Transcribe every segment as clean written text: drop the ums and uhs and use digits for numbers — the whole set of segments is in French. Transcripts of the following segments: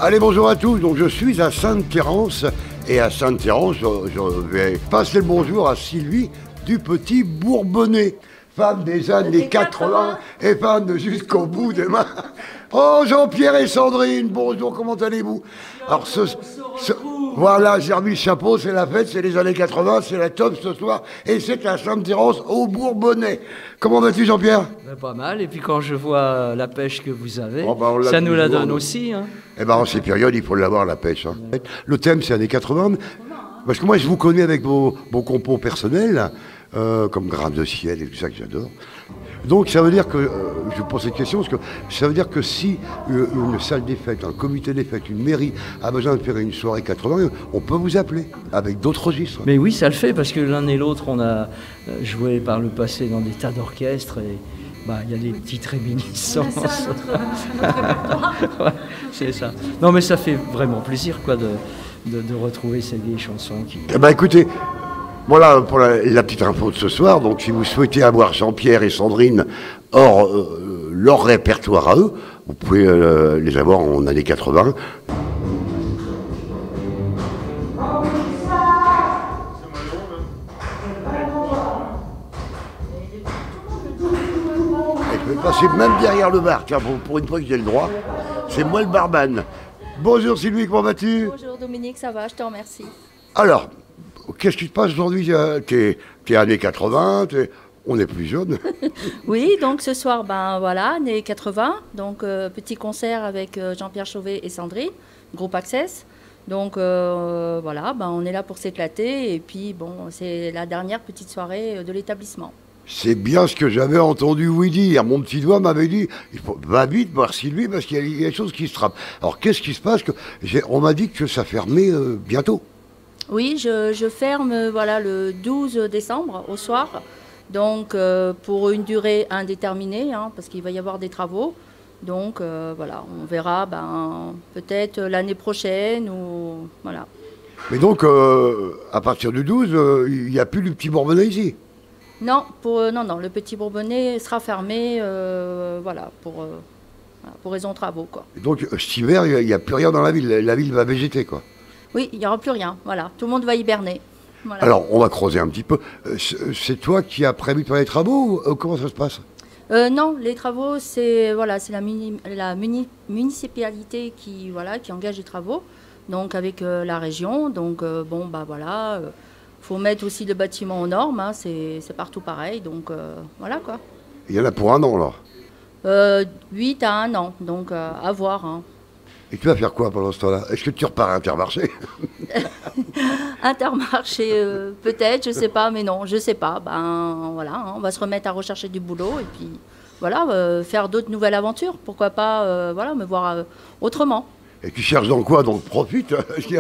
Allez, bonjour à tous. Donc, je suis à Sainte-Thérence. Et à Sainte-Thérence, je vais passer le bonjour à Sylvie du Petit Bourbonnais. Femme des années 80 et femme jusqu'au bout des mains. Oh, Jean-Pierre et Sandrine, bonjour, comment allez-vous? Alors, voilà, j'ai remis le chapeau, c'est la fête, c'est les années 80, c'est la top ce soir, et c'est à Sainte-Thérence au Bourbonnais. Comment vas-tu, Jean-Pierre? Pas mal, et puis quand je vois la pêche que vous avez, ça nous la donne aussi. Hein. Eh bien, en ces périodes, il faut l'avoir, la pêche. Hein. Le thème, c'est années 80, parce que moi, je vous connais avec vos compos personnels, comme Grain de ciel et tout ça que j'adore. Donc ça veut dire que, je vous pose cette question, parce que ça veut dire que si une salle des fêtes, un comité des fêtes, une mairie a besoin de faire une soirée 80, on peut vous appeler avec d'autres registres. Mais oui, ça le fait, parce que l'un et l'autre, on a joué par le passé dans des tas d'orchestres, et il y a des petites réminiscences. C'est ça, notre répertoire. Ouais, c'est ça. Non mais ça fait vraiment plaisir quoi, de retrouver ces vieilles chansons. Eh ben écoutez, voilà pour la petite info de ce soir. Donc si vous souhaitez avoir Jean-Pierre et Sandrine hors leur répertoire à eux, vous pouvez les avoir en années 80. Et je vais passer même derrière le bar, car pour une fois que j'ai le droit, c'est moi le barman. Bonjour Sylvie, comment vas-tu? Bonjour Dominique, ça va, je te remercie. Alors, qu'est-ce qui se passe aujourd'hui? T'es années 80, on est plus jeune. Oui, donc ce soir, voilà, années 80, donc petit concert avec Jean-Pierre Chauvet et Sandrine, groupe Access. Donc voilà, on est là pour s'éclater et puis bon, c'est la dernière petite soirée de l'établissement. C'est bien ce que j'avais entendu vous dire. Mon petit doigt m'avait dit, va vite voir Sylvie parce qu'il y a des choses qui se trappent. Alors qu'est-ce qui se passe? On m'a dit que ça fermait bientôt. Oui, je ferme voilà, le 12 décembre au soir, donc pour une durée indéterminée, hein, parce qu'il va y avoir des travaux. Donc voilà, on verra peut-être l'année prochaine ou voilà. Mais donc à partir du 12, il n'y a plus le Petit Bourbonnais ici? Non, non, le Petit Bourbonnais sera fermé voilà, pour raison de travaux. Quoi. Et donc cet hiver, il n'y a plus rien dans la ville. La ville va végéter, quoi. Oui, il n'y aura plus rien, voilà. Tout le monde va hiberner. Voilà. Alors, on va creuser un petit peu. C'est toi qui as prévu de faire les travaux ou comment ça se passe? Non, les travaux, c'est la municipalité qui engage les travaux, donc avec la région. Donc, voilà, faut mettre aussi le bâtiment aux normes, hein, c'est partout pareil. Donc, voilà quoi. Il y en a pour un an, là? 8 à 1 an, donc à voir. Hein. Et tu vas faire quoi pendant ce temps-là? Est-ce que tu repars à Intermarché? Intermarché, peut-être, je sais pas, mais non, je sais pas. Voilà, hein, on va se remettre à rechercher du boulot et puis voilà, faire d'autres nouvelles aventures. Pourquoi pas, voilà, me voir autrement. Et tu cherches dans quoi? Donc profite.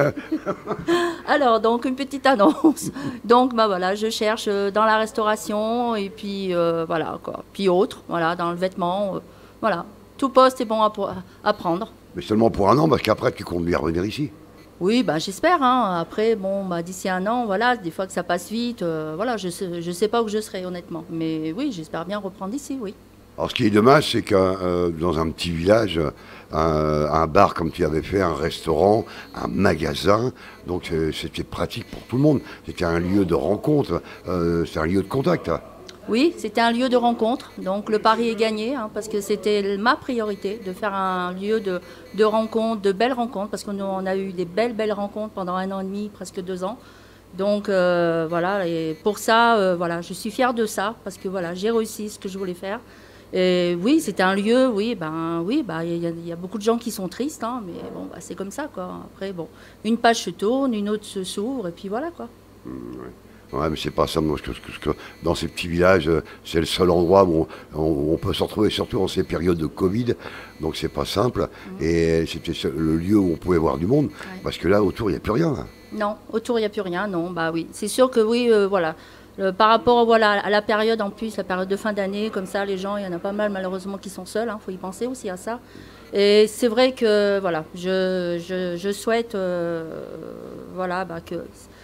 Alors, donc une petite annonce. Donc, voilà, je cherche dans la restauration et puis voilà quoi. Puis autre, voilà, dans le vêtement, voilà. Tout poste est bon à prendre. Mais seulement pour un an, parce qu'après, tu comptes bien revenir ici. Oui, j'espère. Hein. Après, d'ici un an, voilà, des fois que ça passe vite, voilà, je sais pas où je serai, honnêtement. Mais oui, j'espère bien reprendre ici, oui. Alors, ce qui est dommage, c'est que dans un petit village, un bar comme tu avais fait, un restaurant, un magasin, donc c'était pratique pour tout le monde. C'était un lieu de rencontre, c'est un lieu de contact. Oui, c'était un lieu de rencontre, donc le pari est gagné, hein, parce que c'était ma priorité de faire un lieu de rencontre, de belles rencontres, parce qu'on a eu des belles rencontres pendant 1 an et demi, presque 2 ans. Donc voilà, et pour ça, voilà, je suis fière de ça, parce que voilà, j'ai réussi ce que je voulais faire. Et oui, c'était un lieu, oui, il y a beaucoup de gens qui sont tristes, hein, mais bon, c'est comme ça, quoi. Après, bon, une page se tourne, une autre s'ouvre, et puis voilà, quoi. Ouais, mais c'est pas ça. Dans ces petits villages, c'est le seul endroit où on peut se retrouver, surtout en ces périodes de Covid. Donc c'est pas simple. Et c'était le lieu où on pouvait voir du monde. Ouais. Parce que là, autour, il n'y a plus rien. Là. Non, autour, il n'y a plus rien. Non, oui. C'est sûr que oui, voilà. Par rapport à la période, en plus, la période de fin d'année, comme ça, les gens, il y en a pas mal, malheureusement, qui sont seuls. Faut y penser aussi à ça. Et c'est vrai que, voilà, je souhaite, voilà,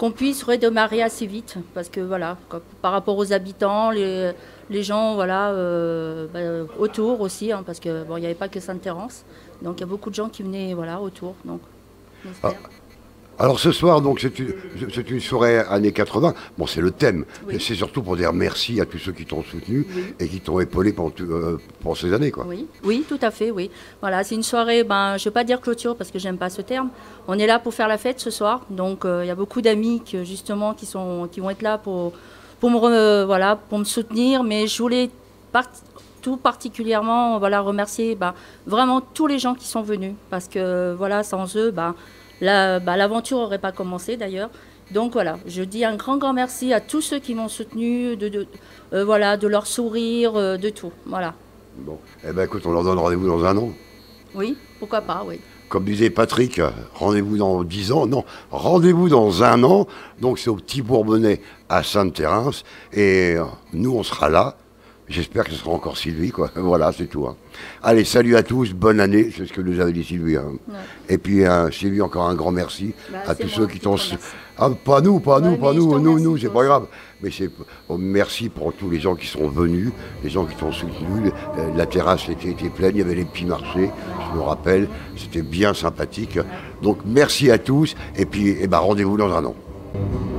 qu'on puisse redémarrer assez vite. Parce que voilà, par rapport aux habitants, les gens voilà, autour aussi, hein, parce qu'il bon, n'y avait pas que Sainte-Thérence. Donc il y a beaucoup de gens qui venaient voilà, autour. Donc, alors ce soir, donc c'est une soirée années 80. Bon, c'est le thème. Oui. C'est surtout pour dire merci à tous ceux qui t'ont soutenu et qui t'ont épaulé pour ces années, quoi. Oui, oui, tout à fait, oui. Voilà, c'est une soirée, je ne vais pas dire clôture parce que j'aime pas ce terme. On est là pour faire la fête ce soir. Donc il y a beaucoup d'amis justement qui vont être là pour me soutenir. Mais je voulais tout particulièrement remercier vraiment tous les gens qui sont venus. Parce que voilà, sans eux, l'aventure n'aurait pas commencé d'ailleurs. Donc voilà, je dis un grand merci à tous ceux qui m'ont soutenu, de leur sourire, de tout. Voilà. Bon, eh ben écoute, on leur donne rendez-vous dans un an. Oui, pourquoi pas, oui. Comme disait Patrick, rendez-vous dans 10 ans. Non, rendez-vous dans un an. Donc c'est au Petit Bourbonnais à Sainte-Thérence. Et nous, on sera là. J'espère que ce sera encore Sylvie, quoi. Voilà, c'est tout. Hein. Allez, salut à tous, bonne année, c'est ce que nous avait dit Sylvie. Hein. Ouais. Et puis, Sylvie, encore un grand merci à tous ceux qui t'ont... Ah, pas nous, nous, c'est pas grave. Mais merci pour tous les gens qui sont venus, les gens qui t'ont soutenu. La terrasse était pleine, il y avait les petits marchés, je me rappelle, c'était bien sympathique. Donc, merci à tous, et puis, rendez-vous dans un an.